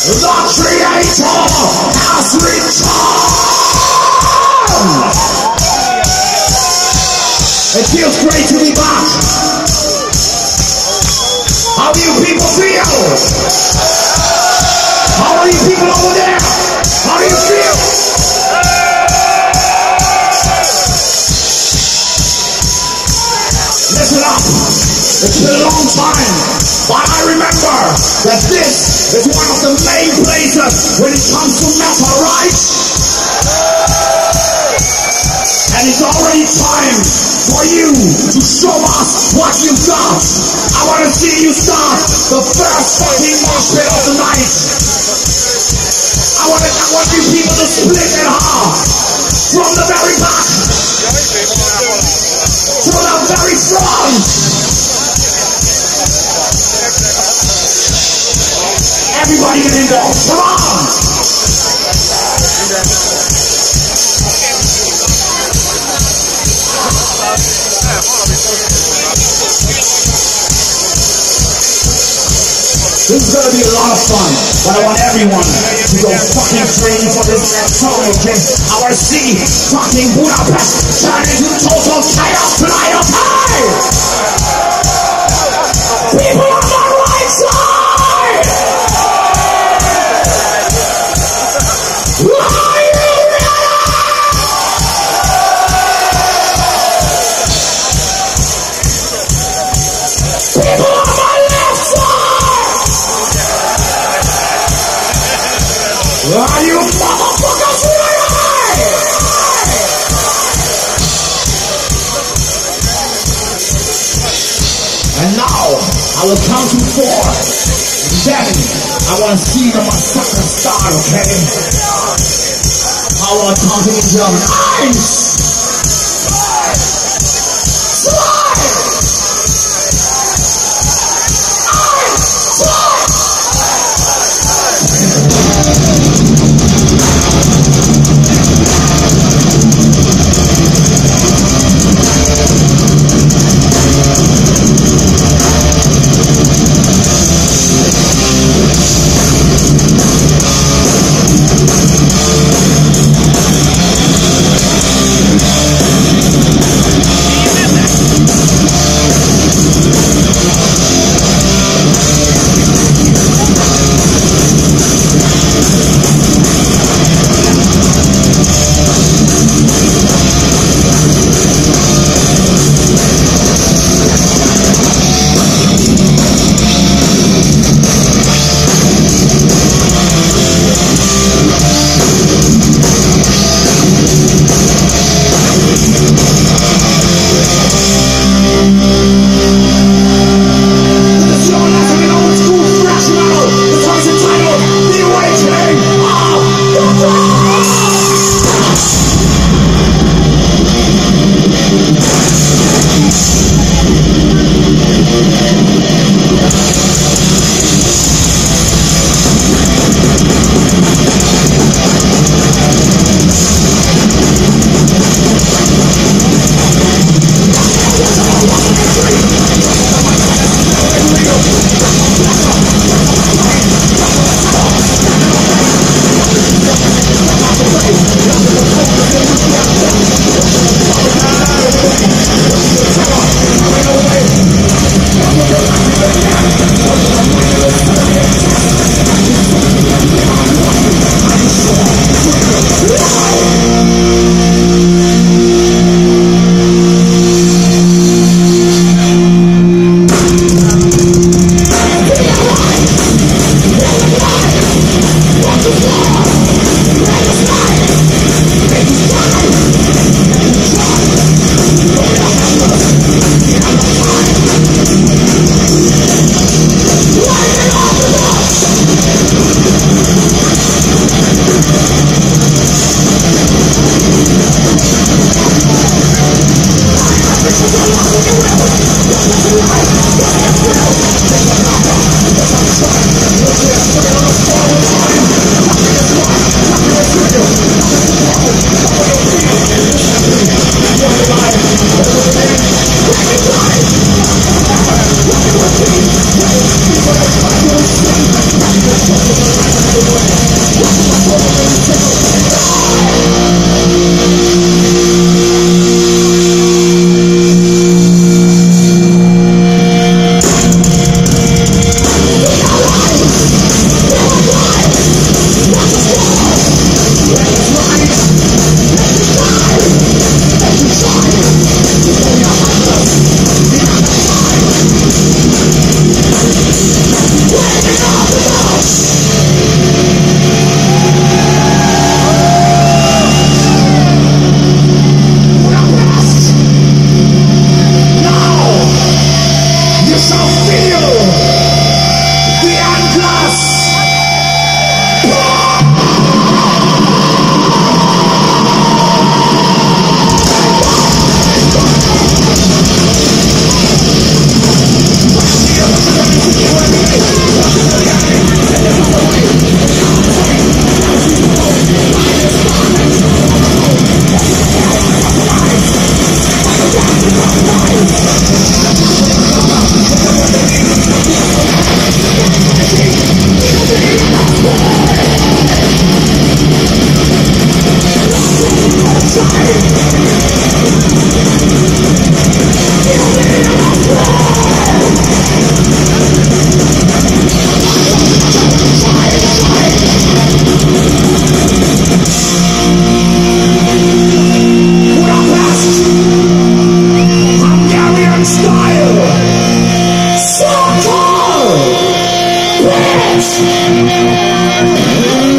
The Creator has returned. It feels great to be back. How do you people feel? How are you people over there? How do you feel? Listen up. It's been a long time, but I remember that this is one of the main places when it comes to metal, right? And it's already time for you to show us what you've got. I want to see you start the first fucking mosh pit of the night. I want you people to split in half from the very back to the very front. Everybody get involved. Come on. This is gonna be a lot of fun, but I want everyone to go fucking crazy for this next song, okay? I wanna see fucking Budapest turn into total chaos tonight, okay? People on the right side! Are you ready? People on my left side! Are you motherfuckers ready? And now, I will count to 4. Then, I want to see the massacre start, okay? I want to count in German. 1, 2, 1. bitch!